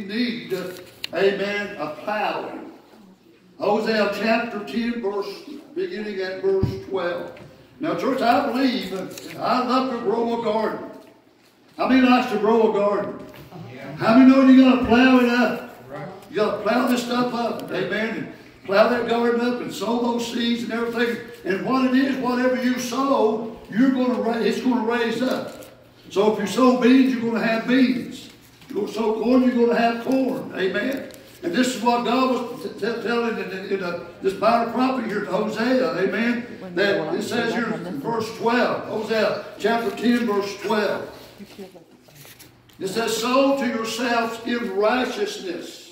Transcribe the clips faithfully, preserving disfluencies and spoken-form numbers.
need, amen, a plowing. Hosea chapter ten, verse, beginning at verse twelve. Now, church, I believe, I love to grow a garden. How many likes to grow a garden? Yeah. How many know you got to plow it up? Right. You got to plow this stuff up, amen, and plow that garden up and sow those seeds and everything. And what it is, whatever you sow, you're going to raise, it's going to raise up. So if you sow beans, you're going to have beans. You're going to sow corn, you're going to have corn, amen. And this is what God was telling in, in, in a, this Bible prophet here to Hosea, amen. That it says here in verse twelve, Hosea chapter ten, verse twelve. It says, sow to yourselves in righteousness.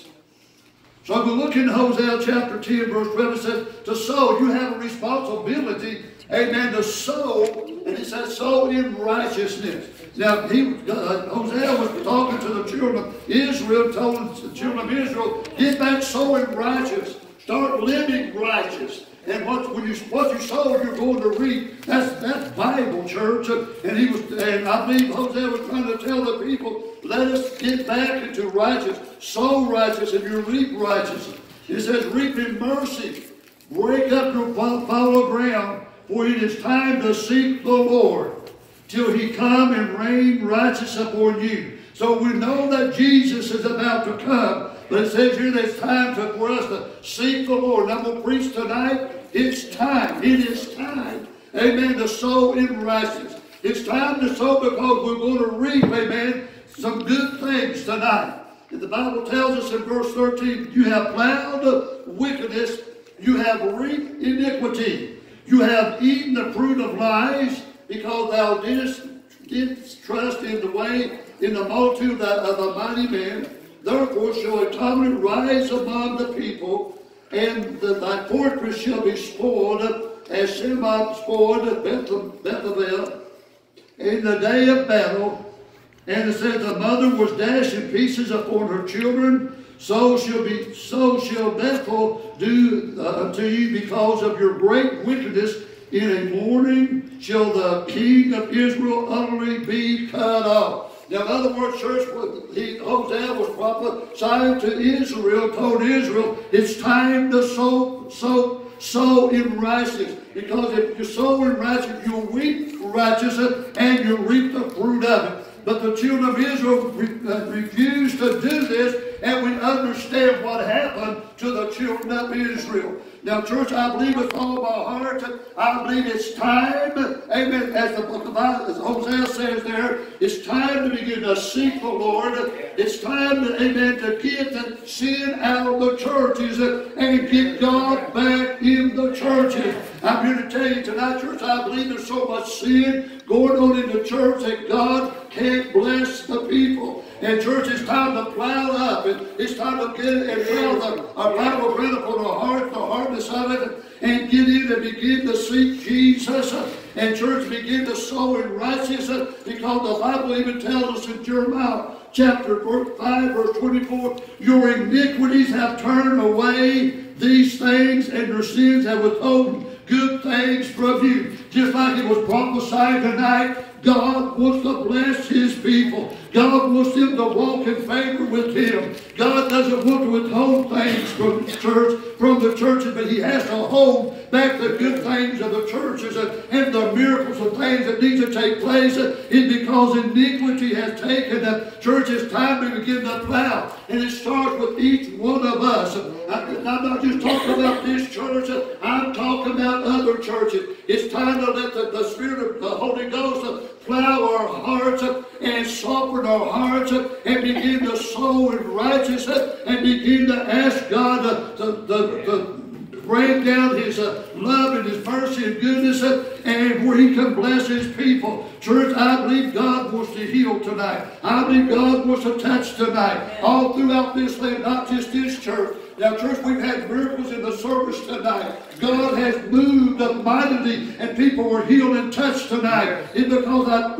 So if we look in Hosea chapter ten, verse twelve, it says, to sow, you have a responsibility, amen, to sow, and it says, sow in righteousness. Now, he, uh, Hosea was talking to the children of Israel, told the children of Israel, get back sowing righteous, start living righteous. And what, when you, what you sow, you're going to reap. That's, that's Bible, church. And he was, and I believe Hosea was trying to tell the people, let us get back into righteous, sow righteous, and you reap righteous. It says, reap in mercy, break up your fallow ground, for it is time to seek the Lord, till he come and rain righteous upon you. So we know that Jesus is about to come. But it says here that it's time to, for us to seek the Lord. And I'm going to preach tonight. It's time. It is time, amen, to sow in righteousness. It's time to sow because we're going to reap, amen, some good things tonight. And the Bible tells us in verse thirteen, you have plowed wickedness, you have reaped iniquity. You have eaten the fruit of lies, because thou didst, didst trust in the way, in the multitude of the mighty men. Therefore shall a torment rise among the people, and the, thy fortress shall be spoiled, as Shemah spoiled at Bethavel in the day of battle. And it says, the mother was dashed in pieces upon her children. So shall be, so shall Bethel do uh, unto you because of your great wickedness. In a morning shall the king of Israel utterly be cut off. Now, in other words, church, he, Hosea was prophesying to Israel, told Israel, it's time to sow, sow, sow in righteousness. Because if you sow in righteousness, you'll reap righteousness and you'll reap the fruit of it. But the children of Israel re, uh, refused to do this, and we understand what happened to the children of Israel. Now, church, I believe with all my heart, I believe it's time, amen, as the book of as Hosea says there, it's time to begin to seek the Lord. It's time, to, amen, to get the sin out of the churches and get God back in the churches. I'm here to tell you tonight, church, I believe there's so much sin going on in the church that God can't bless the people. And church, it's time to plow up. And it's time to get it and plow the, our Bible grant upon our heart, the hardness of it, and get in and begin to seek Jesus. And church, begin to sow in righteousness, because the Bible even tells us in Jeremiah chapter five, verse twenty-four, your iniquities have turned away these things, and your sins have withholden good things from you. Just like it was prophesied tonight, God wants to bless his people. God wants them to walk in favor with him. God doesn't want to withhold things from the church, from the churches, but he has to hold back the good things of the churches and, and the miracles and things that need to take place. It's because iniquity has taken the church. It's time to begin to plow. And it starts with each one of us. I'm not just talking about this church. I'm talking about other churches. It's time to let the, the Spirit of the Holy Ghost plow our hearts and soften our hearts and begin to sow in righteousness and begin to ask God to, to, to bring down his uh, love and his mercy and goodness uh, and where he can bless his people. Church, I believe God wants to heal tonight. I believe God wants to touch tonight. All throughout this land, not just this church. Now, church, we've had miracles in the service tonight. God has moved mightily, and people were healed and touched tonight. It's because I believe that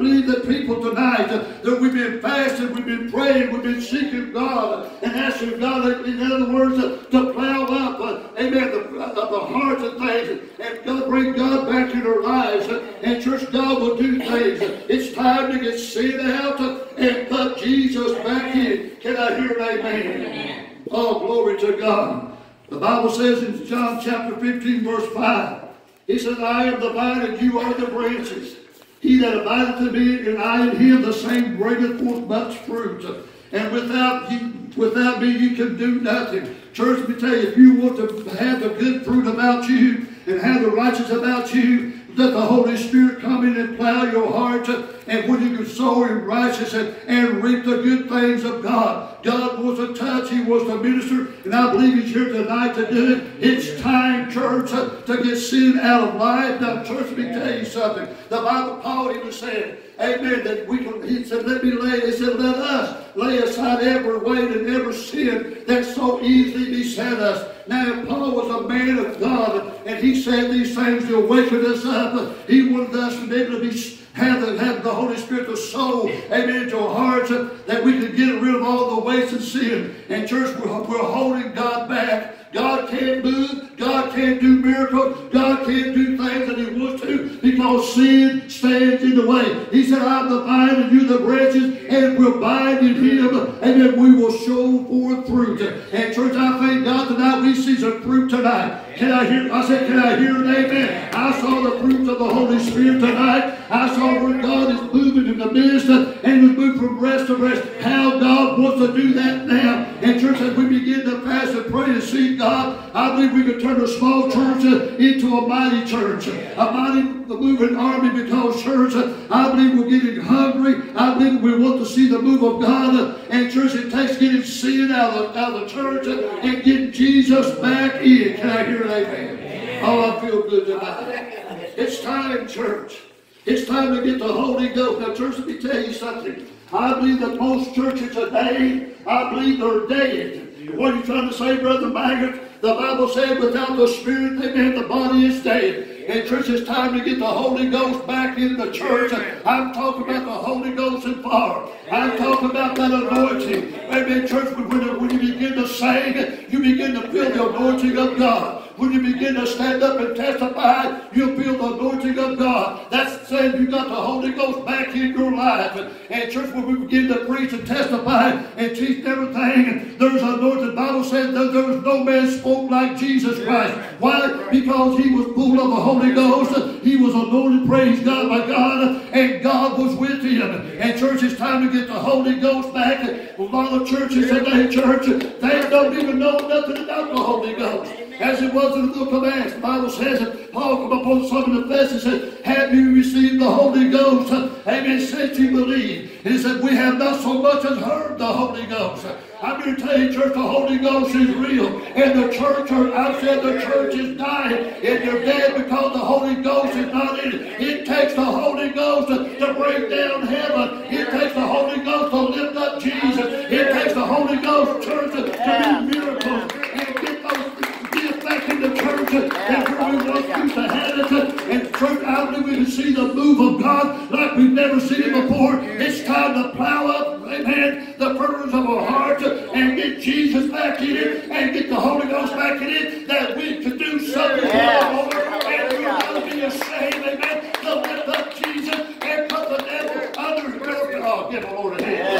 people tonight uh, that we've been fasting, we've been praying, we've been seeking God and asking God, in other words, uh, to plow up, uh, amen, the, uh, the hearts and things, and God bring God back in our lives. Uh, and church, God will do things. Uh, it's time to get sin out uh, and put Jesus back in. Can I hear an amen? Amen. Oh, glory to God. The Bible says in John chapter fifteen, verse five, he says, I am the vine and you are the branches. He that abideth in me and I in him, the same bringeth forth much fruit. And without you, without me, you can do nothing. Church, let me tell you, if you want to have the good fruit about you and have the righteous about you, let the Holy Spirit come in and plow your heart, and when you can sow in righteousness and reap the good things of God. God wants to touch, He wants to minister, and I believe He's here tonight to do it. It's time, church, to get sin out of life. Now, church, let me tell you something. The Bible, Paul even said, amen, that we can, he said, let me lay, he said, let us lay aside every weight and every sin that so easily beset us. Now, Paul was a man of God, and he said these things to awaken us up. He wanted us to be able to be, have, the, have the Holy Spirit to sow, amen, into our hearts, that we could get rid of all the weights and sin. And church, we're, we're holding God back. God can't move. God can't do miracles. God can't do things that He wants to because sin stands in the way. He said, I'm the vine and you the branches, and we'll bind in Him, and then we will show forth fruit. And church, I thank God tonight we see some fruit tonight. Can I hear, I said, can I hear an amen? I saw the fruits of the Holy Spirit tonight. I saw where God is moving in the midst and is moving from rest to rest. How God wants to do that now. And church, as we begin to fast and pray and seek God, I believe we can turn a small church into a mighty church. A mighty moving army because, church, I believe we're getting hungry. I believe we want to see the move of God. And church, it takes getting sin out of, out of the church and getting Jesus back in. Can I hear an amen? Oh, I feel good tonight. It's time, church. It's time to get the Holy Ghost. Now, church, let me tell you something. I believe that most churches today, I believe they're dead. What are you trying to say, Brother Maggart? The Bible said without the Spirit, amen, the body is dead. And church, it's time to get the Holy Ghost back in the church. I'm talking about the Holy Ghost and fire. I'm talking about that anointing. Amen, church, when, when you begin to sing, you begin to feel the anointing of God. When you begin to stand up and testify, you'll feel the anointing of God. That's saying you got the Holy Ghost back in your life. And church, when we begin to preach and testify and teach everything, there's an anointing. The Bible said that there was no man spoke like Jesus Christ. Why? Because He was full of the Holy Ghost. He was anointed, praise God, by God, and God was with Him. And church, it's time to get the Holy Ghost back. A lot of churches today, church, they don't even know nothing about the Holy Ghost. As it was in the book of Acts, the Bible says that Paul come upon some of the flesh and said, have you received the Holy Ghost? Amen, since you believe. And he said, we have not so much as heard the Holy Ghost. I'm going to tell you, church, the Holy Ghost is real. And the church, or I said the church is dying. And they're dead because the Holy Ghost is not in it. It takes the Holy Ghost to, to bring down heaven. It takes the Holy Ghost to lift up Jesus. It takes the Holy Ghost, church, to, to do miracles and get those back in the church and where we want you to have it. And church, I believe we can see the move of God like we've never seen it before. It's time to plow up, amen, the furrows of our hearts and get Jesus back in it and get the Holy Ghost back in it, that we can do something for the Lord. And we're going to be ashamed, amen, to lift up Jesus and put the devil under his belt. Oh, give the Lord a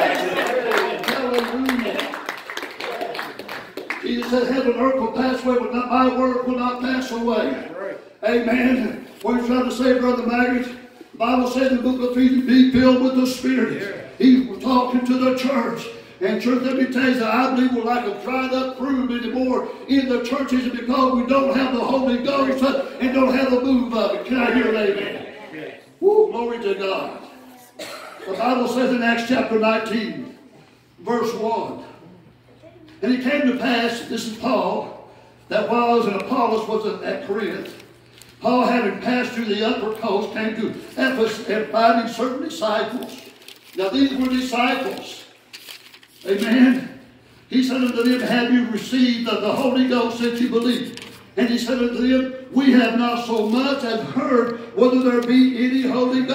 hand. Hallelujah. Jesus said, heaven and earth will pass away, but not my word will not pass away. Right. Amen. What are you trying to say, Brother Maggart? The Bible says in the book of Ephesians, be filled with the Spirit. Yeah. He was talking to the church. And church, let me tell you that I believe we're like a dried up fruit anymore in the churches because we don't have the Holy Ghost and don't have the move of it. Can I hear an amen? Yeah. Woo, glory to God. The Bible says in Acts chapter nineteen, verse one, and it came to pass, this is Paul, that while I was in Apollos was at Corinth, Paul, having passed through the upper coast, came to Ephesus and finding certain disciples. Now these were disciples. Amen. He said unto them, have you received of the Holy Ghost since you believe? And he said unto them, we have not so much as heard whether there be any Holy Ghost.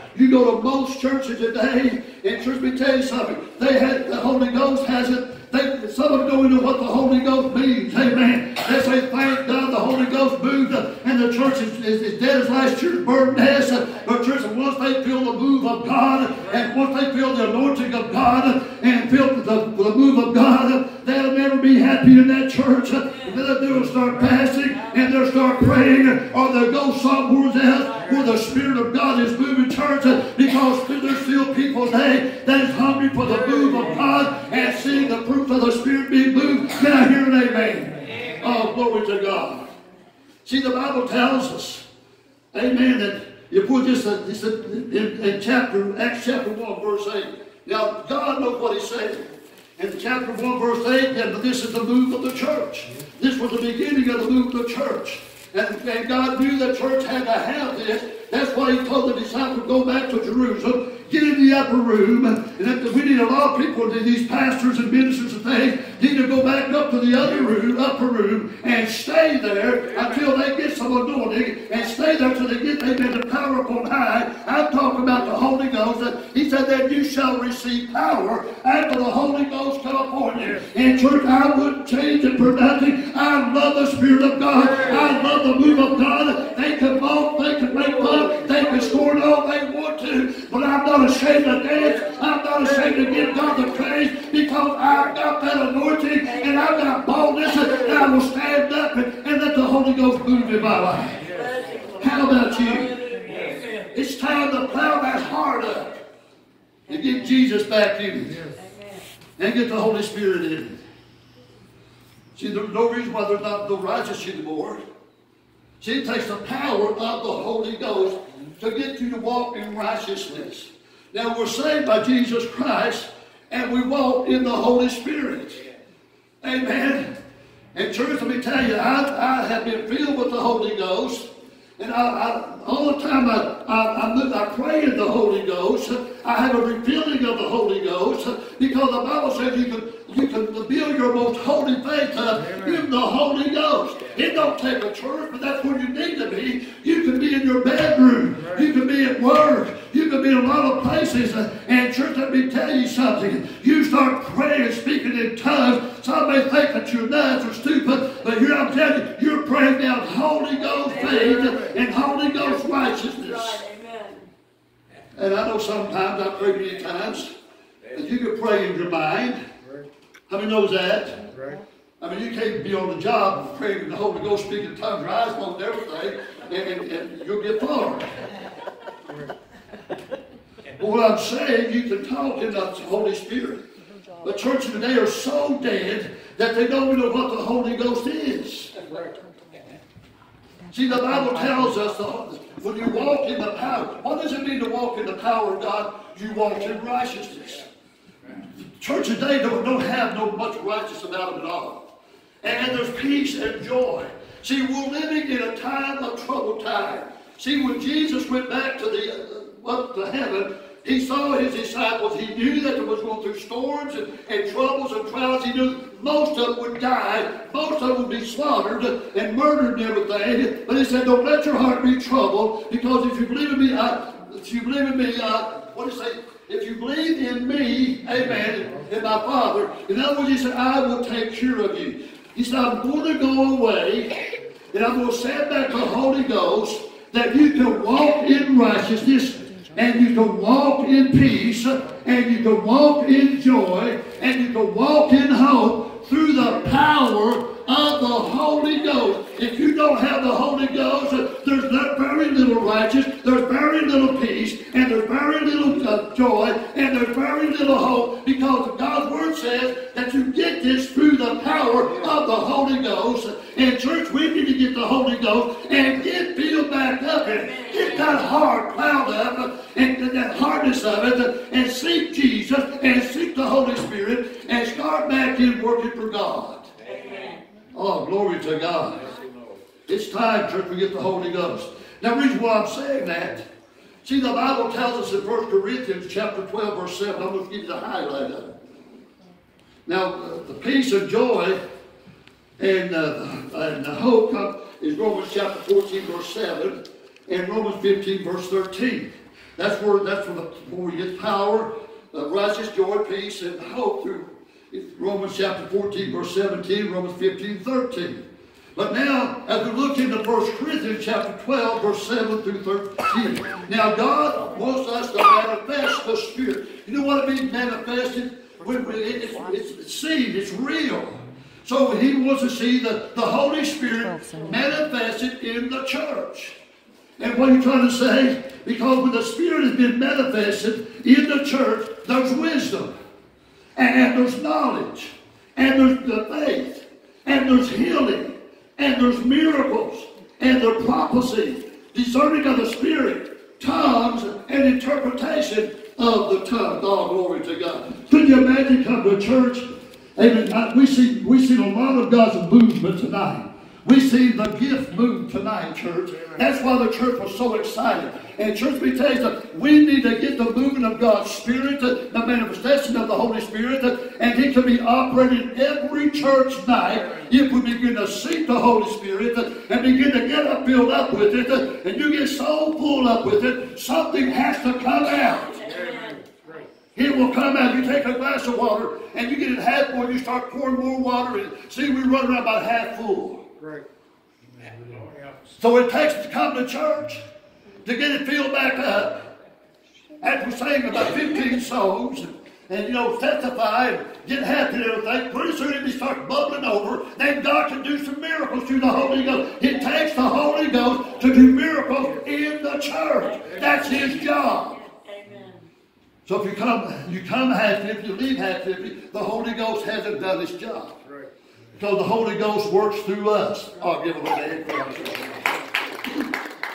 You go to most churches today, and church, let me tell you something. They had, the Holy Ghost hasn't, they, some of them don't know what the Holy Ghost means. Amen. They say, thank God the Holy Ghost moved, uh, and the church is, is, is dead as last year's bird nest. Uh, but church, once they feel the move of God, and once they feel the anointing of God, and feel the, the move of God, they'll never be happy in that church. Uh, they'll, they'll start fasting, and they'll start praying, or they'll go somewhere else where the Spirit of God is moving church, uh, because there's still people today that is hungry for the move of God and seeing the fruit of the Spirit being moved. Can I hear an amen? Oh, glory to God. See, the Bible tells us, amen, that if we'll just, uh, in, in chapter, Acts chapter one, verse eight. Now, God knows what he's saying. In chapter one, verse eight, and this is the move of the church. This was the beginning of the move of the church. And, and God knew the church had to have this. That's why he told the disciples to go back to Jerusalem, get in the upper room, and that we need a lot of people, these pastors and ministers and things, need to go back up to the other room, upper room, and stay there until they get some anointing, and stay there till they get amen, the power upon high. I'm talking about the Holy Ghost. He said that you shall receive power after the Holy Ghost come upon you. And church, I wouldn't change it for nothing. I love the Spirit of God. I love the move of God. They can mock, they can make fun, they can scorn all they want to, but I'm not ashamed to dance. I'm not ashamed to give God the praise, because I've got that anointing and I've got boldness, and I will stand up and, and let the Holy Ghost move in my life. How about you? It's time to plow that heart up and get Jesus back in it and get the Holy Spirit in it. See, there's no reason why there's not no righteous anymore. See, it takes the power of the Holy Ghost to get you to walk in righteousness. Now, we're saved by Jesus Christ, and we walk in the Holy Spirit. Amen. And church, let me tell you, I, I have been filled with the Holy Ghost. And I, I, all the time I, I, I, I pray in the Holy Ghost. I have a refilling of the Holy Ghost, because the Bible says you can, you can build your most holy faith uh, in the Holy Ghost. It don't take a church, but that's where you need to be. You can be in your bedroom. You can be at work. You can be in a lot of places. Uh, and church, let me tell you something. You start praying, speaking in tongues. Some may think that you're nuts or stupid, but here I'm telling you, you're praying down Holy Ghost faith and Holy Ghost righteousness. And I know sometimes, I pray many times, that you can pray in your mind. How many knows that? I mean, you can't be on the job praying in the Holy Ghost, speaking in tongues, your eyes closed and everything, and, and, and you'll get fired. But what I'm saying, you can talk in the Holy Spirit. But churches today are so dead that they don't know what the Holy Ghost is. See, the Bible tells us that when you walk in the power, what does it mean to walk in the power of God? You walk in righteousness. Church today don't, don't have no much righteousness about them at all. And there's peace and joy. See, we're living in a time of troubled time. See, when Jesus went back to the uh, up to heaven, he saw his disciples. He knew that they was going through storms and, and troubles and trials. He knew most of them would die. Most of them would be slaughtered and murdered and everything. But he said, don't let your heart be troubled, because if you believe in me, I, if you believe in me, I, what did he say? If you believe in me, amen, in my Father. In other words, he said, I will take care of you. He said, I'm going to go away, and I'm going to send back the Holy Ghost, that you can walk in righteousness, and you can walk in peace, and you can walk in joy, and you can walk in hope through the power of the Holy Ghost. If you don't have the Holy Ghost, there's not very little righteousness, there's very little peace, and there's very little uh, joy, and there's very little hope, because God's Word says that you get this through the power of the Holy Ghost. And church, we need to get the Holy Ghost and get filled back up and get that heart plowed up and, and that hardness of it, and seek Jesus and seek the Holy Spirit and start back in working for God. Amen. Oh, glory to God. It's time, church, we get the Holy Ghost. Now, the reason why I'm saying that, see, the Bible tells us in First Corinthians chapter twelve, verse seven, I'm going to give you the highlight of it. Now, uh, the peace and joy and, uh, and the hope is Romans chapter fourteen, verse seven, and Romans fifteen, verse thirteen. That's where that's where, the, where we get power, uh, righteousness, joy, peace, and hope through Romans chapter fourteen, verse seventeen, Romans fifteen, thirteen. But now, as we look into First Corinthians chapter twelve, verse seven through thirteen. Now, God wants us to manifest the Spirit. You know what it means, manifested? It's, it's, it's seen, it's real. So He wants to see the, the Holy Spirit manifested in the church. And what are you trying to say? Because when the Spirit has been manifested in the church, there's wisdom, and there's knowledge, and there's the faith, and there's healing, and there's miracles, and there's prophecy, discerning of the Spirit, tongues, and interpretation of the tongue. Oh, glory to God. Could you imagine coming to church? Amen. We see, we see a lot of God's movement tonight. We see the gift move tonight, church. That's why the church was so excited. And church, we tell you, we need to get the movement of God's Spirit, the manifestation of the Holy Spirit, and He can be operating every church night if we begin to seek the Holy Spirit and begin to get up, build up with it, and you get so full up with it, something has to come out. It will come out. You take a glass of water and you get it half full, and you start pouring more water in. See, we run around about half full. Right. So it takes to come to church to get it filled back up. After saying about fifteen songs and, and you know, testify and get happy and everything, pretty soon it starts bubbling over. Then God can do some miracles through the Holy Ghost. It takes the Holy Ghost to do miracles in the church. That's His job. So if you come, you come half fifty, you leave half fifty, the Holy Ghost hasn't done His job. Right. Because the Holy Ghost works through us. I'll give a little hand.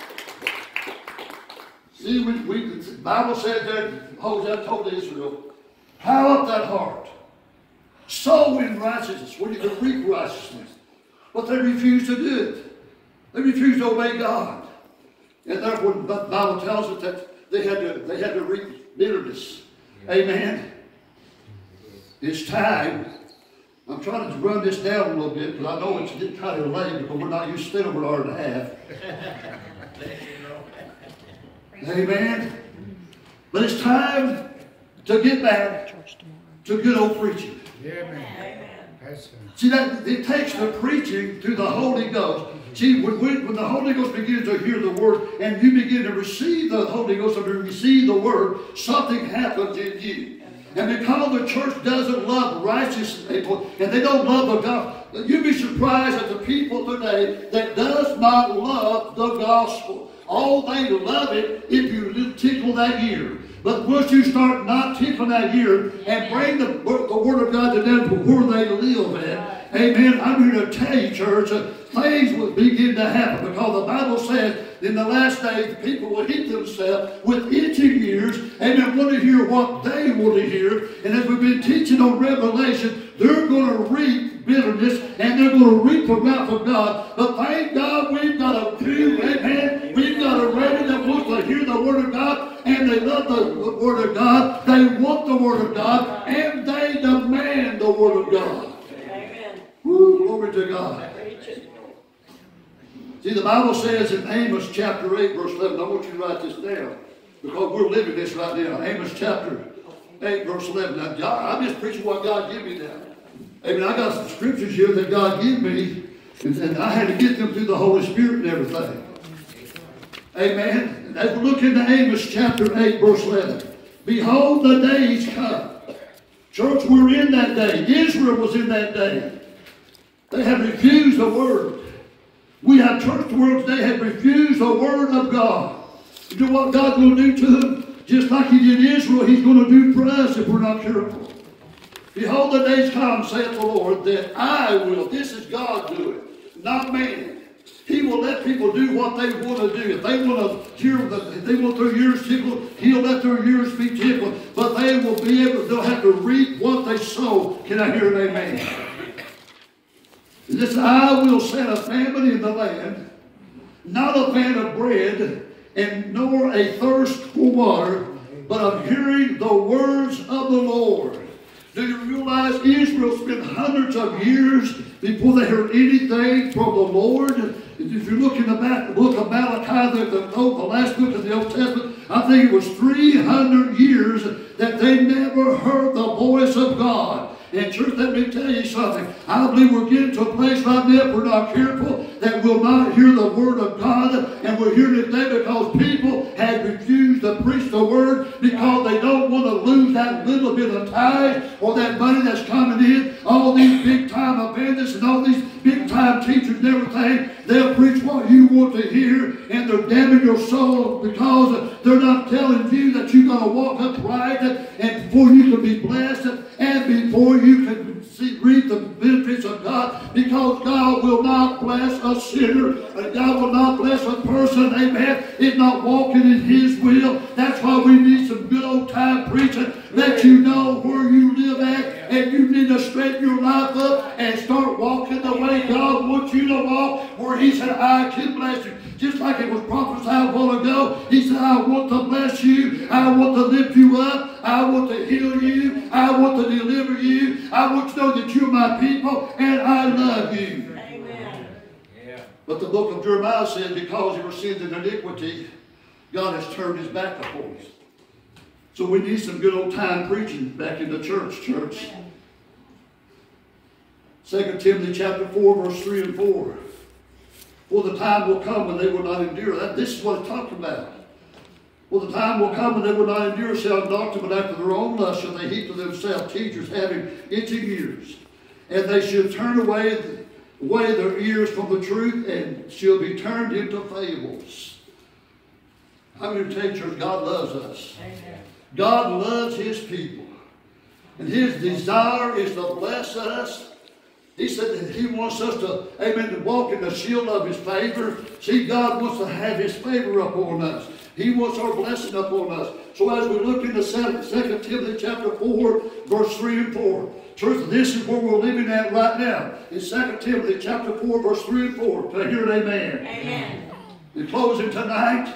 See, we, we, the Bible said that Hosea told Israel, plow up that heart, sow in righteousness, where you can reap righteousness. But they refuse to do it. They refuse to obey God. And therefore, the Bible tells us that they had to, they had to reap bitterness. Amen. It's time. I'm trying to run this down a little bit because I know it's getting kind of late because we're not used to staying over an hour and a half. Amen. But it's time to get back to good old preaching. Yeah, man. See, that it takes the preaching through the Holy Ghost. See, when, when, when the Holy Ghost begins to hear the Word and you begin to receive the Holy Ghost and to receive the Word, something happens in you. And because the church doesn't love righteous people and they don't love the gospel, you'd be surprised at the people today that does not love the gospel. Oh, they love it if you tickle that ear. But once you start not tickling that ear and bring the, the Word of God to them to where they live at, amen, I'm here to tell you, church, uh, things will begin to happen because the Bible says in the last days people will hit themselves with itching ears and they want to hear what they want to hear. And as we've been teaching on Revelation, they're going to reap bitterness and they're going to reap the wrath of God. But thank God we've got a few, amen, we've got a remnant that wants to hear the Word of God and they love the Word of God, they want the Word of God, and they demand the Word of God. Amen. Woo, glory to God. See, the Bible says in Amos chapter eight, verse eleven, I want you to write this down because we're living this right now. Amos chapter eight, verse eleven. Now, God, I'm just preaching what God gave me now. Amen. I got some scriptures here that God gave me, and, and I had to get them through the Holy Spirit and everything. Amen. And as we look into Amos chapter eight, verse eleven, behold, the days come. Church, we're in that day. Israel was in that day. They have refused the Word. We have church world today have refused the Word of God. You know what God's going to do to them? Just like He did Israel, He's going to do for us if we're not careful. Behold, the days come, saith the Lord, that I will. This is God doing, not man. He will let people do what they want to do. If they want to hear, the, if they want their ears tickled, He'll let their ears be tickled. But they will be able, they'll have to reap what they sow. Can I hear an amen? This I will set a famine in the land, not a famine of bread, and nor a thirst for water, but of hearing the words of the Lord. Do you realize Israel spent hundreds of years before they heard anything from the Lord? If you look in the back, the book of Malachi, the, the, the last book of the Old Testament, I think it was three hundred years that they never heard the voice of God. And church, let me tell you something. I believe we're getting to a place right now, if we're not careful, that we'll not hear the word of God. And we're here today because people have refused to preach the word because they don't want to lose that little bit of tithe or that money that's coming in. All these big time evangelists and all these big time teachers and everything, they'll preach what you want to hear, and they're damning your soul because they're not telling you that you're going to walk upright and before you can be blessed and before you can see, reap the benefits of God, because God will not bless a sinner and God will not bless a person, amen, is not walking in His will. That's why we need some good old time preaching. Let you know where you live at, and you need to straighten your life up and start walking the way God wants you to walk, where He said, I can bless you. Just like it was prophesied a while ago, He said, I want to bless you. I want to lift you up. I want to heal you. I want to deliver you. I want to know that you're my people and I love you. Amen. Yeah. But the book of Jeremiah said, because of your sins and iniquity, God has turned His back upon us. So we need some good old time preaching back in the church, church. Second Timothy chapter four, verse three and four. For the time will come when they will not endure. That, this is what it's talking about. For the time will come when they will not endure sound doctrine, but after their own lust shall they heap to themselves teachers having itching ears. And they shall turn away, away their ears from the truth, and shall be turned into fables. I'm going to tell you, church, God loves us. Amen. God loves His people. And His desire is to bless us. He said that He wants us to, amen, to walk in the shield of His favor. See, God wants to have His favor upon us. He wants our blessing upon us. So as we look into Second Timothy chapter four, verse three and four. Church, this is where we're living at right now. In Second Timothy chapter four, verse three and four. Can I hear an amen? Amen. In closing tonight,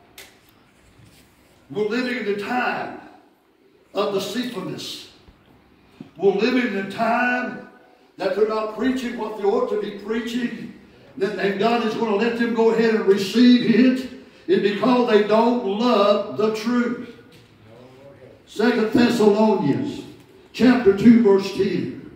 we're living in the time of deceitfulness. We're living in a time that they're not preaching what they ought to be preaching, and God is going to let them go ahead and receive it, is because they don't love the truth. Second Thessalonians chapter two, verse ten.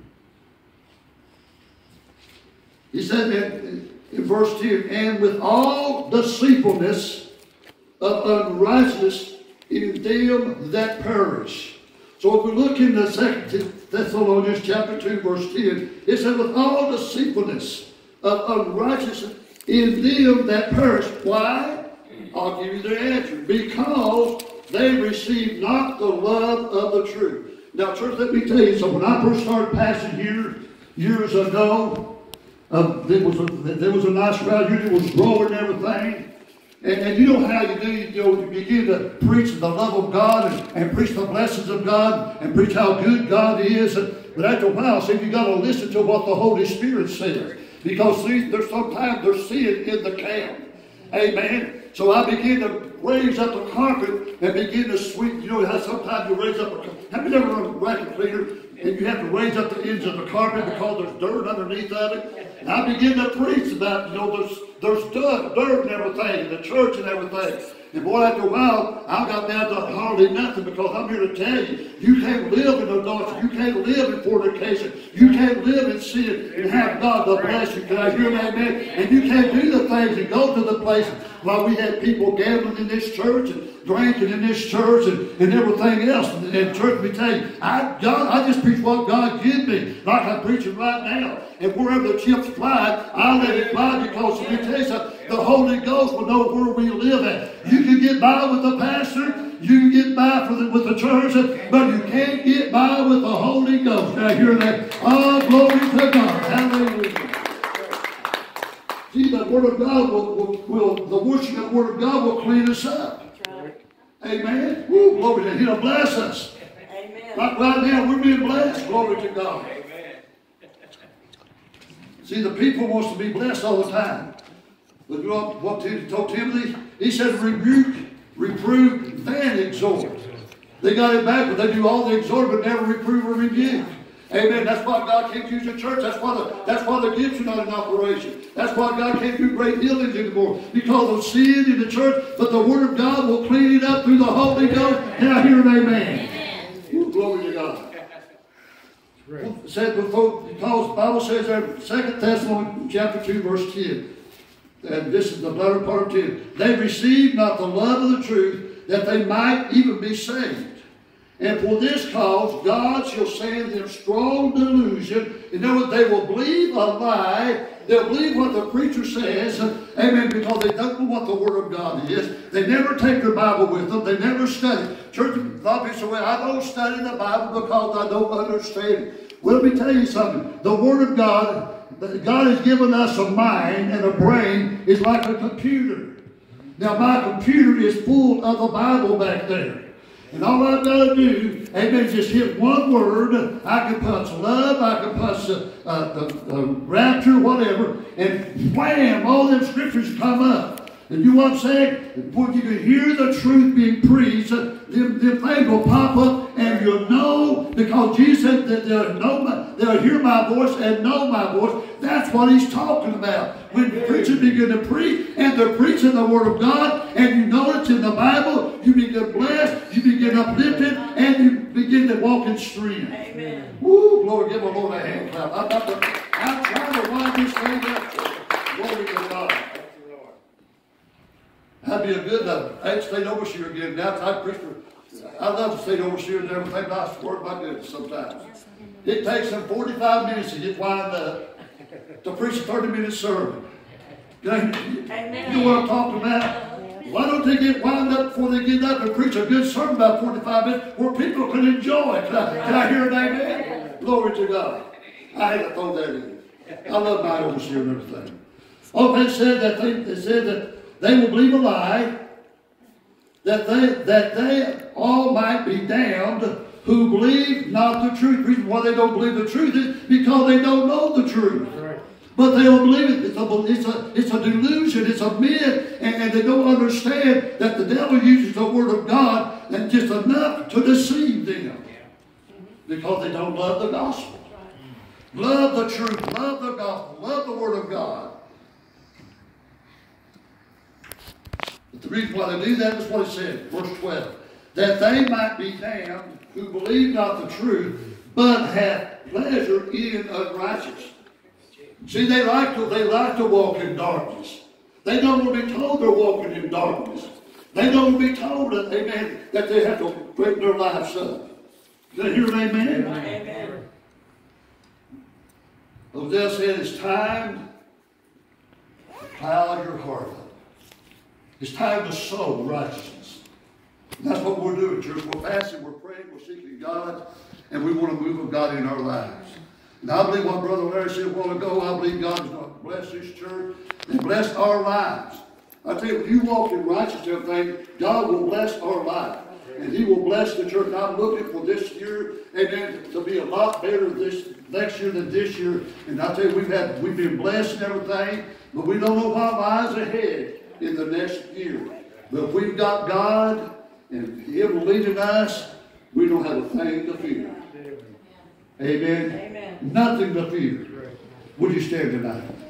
He said in, in verse ten, and with all deceitfulness of unrighteousness in them that perish. So if we look in the Second Thessalonians chapter two, verse ten, it said, with all deceitfulness of unrighteousness in them that perish. Why? I'll give you the answer. Because they receive not the love of the truth. Now, church, let me tell you something. When I first started passing here years ago, uh, there, was a, there was a nice crowd here that was growing and everything. And, and you know how you do, you know, you begin to preach the love of God and, and preach the blessings of God and preach how good God is. And, but after a while, see, you got to listen to what the Holy Spirit says. Because see, there's sometimes there's sin in the camp. Amen. So I begin to raise up the carpet and begin to sweep. You know how sometimes you raise up a carpet. Have you ever run a vacuum cleaner and you have to raise up the ends of the carpet because there's dirt underneath of it? And I begin to preach about, you know, there's, there's dirt, dirt and everything in the church and everything. And boy, after a while, I got down to hardly nothing, because I'm here to tell you, you can't live in adultery. You can't live in fornication. You can't live in sin and have God to bless you. Can I hear that, man? And you can't do the things and go to the places. While we had people gambling in this church and drinking in this church and, and everything else. And, and church, we tell you, I, God, I just preach what God gives me, like I'm preaching right now. And wherever the chips fly, I let it fly, because let me tell you something, the Holy Ghost will know where we live at. You can get by with the pastor, you can get by for the, with the church, but you can't get by with the Holy Ghost. Now hear that? Oh, glory to God. Hallelujah. See, the Word of God will, will, will the worship of the Word of God will clean us up. Right. Amen. Woo, glory to God. He'll bless us. Amen. Like right now, we're being blessed. Glory to God. Amen. See, the people wants to be blessed all the time. But you know what he told Timothy? He said, rebuke, reprove, and exhort. They got it back, but they do all the exhort, but never reprove or rebuke. Amen. That's why God can't use the church. That's why the, that's why the gifts are not in operation. That's why God can't do great healings anymore. Because of sin in the church. But the Word of God will clean it up through the Holy Ghost. And I hear an amen. Amen. Glory to God. It said before, because the Bible says there, Second Thessalonians chapter two, verse ten. And this is the latter part of ten. They received not the love of the truth, that they might even be saved. And for this cause, God shall send them strong delusion. In other words, they will believe a lie. They'll believe what the preacher says. Amen. Because they don't know what the Word of God is. They never take their Bible with them. They never study. Church, a lot of people say, well, I don't study the Bible because I don't understand it. Well, let me tell you something. The Word of God, God has given us a mind, and a brain is like a computer. Now, my computer is full of the Bible back there. And all I've got to do, amen, is just hit one word. I can punch love, I can punch uh, uh, uh, rapture, whatever, and wham, all them scriptures come up. And you know what I'm saying? When you can hear the truth being preached, uh, them, them things will pop up, and you'll know, because Jesus said that they'll, know my, they'll hear my voice and know my voice. That's what he's talking about. When the preachers begin to preach, and they're preaching the Word of God, and you know it's in the Bible, you begin blessed, you begin uplifted, and you begin to walk in strength. Amen. Woo, glory, give the Lord a hand clap. I'm, not the, I'm trying to wind this thing up. Glory to God. That'd be a good uh, eight state overseer again. Now, I, Christopher, I love the state overseer and everything. I swear my goodness sometimes. It takes them forty-five minutes to get wound up to preach a thirty minute sermon. Amen. You know what I'm talking about? Why don't they get wound up before they get up and preach a good sermon about forty-five minutes where people can enjoy it? Can I, can I hear an amen? Glory to God. I had to throw that in. I love my overseer and everything. Oh, they said that they, they said that they will believe a lie, that they that they all might be damned who believe not the truth. The reason why they don't believe the truth is because they don't know the truth. Right. But they don't believe it. It's a, it's a, it's a delusion. It's a myth. And, and they don't understand that the devil uses the Word of God and just enough to deceive them. Because they don't love the gospel. Love the truth. Love the gospel. Love the Word of God. But the reason why they do that is what it said, verse twelve. That they might be damned who believe not the truth, but have pleasure in unrighteousness. See, they like to, they like to walk in darkness. They don't want to be told they're walking in darkness. They don't want to be told that, amen, that they have to break their lives up. Did I hear an amen? Amen. Hosea said, it's time to plow your heart up. It's time to sow righteousness. And that's what we're doing, church. We're fasting, we're praying, we're seeking God, and we want to move of God in our lives. And I believe what Brother Larry said a while ago, I believe God is going to bless this church and bless our lives. I tell you, if you walk in righteousness and everything, God will bless our life. And He will bless the church. And I'm looking for this year, amen, to be a lot better this next year than this year. And I tell you, we've had we've been blessed and everything, but we don't know what lies ahead in the next year. But if we've got God and Him leading us, we don't have a thing to fear. Amen. Amen. Nothing to fear. Would you stand tonight?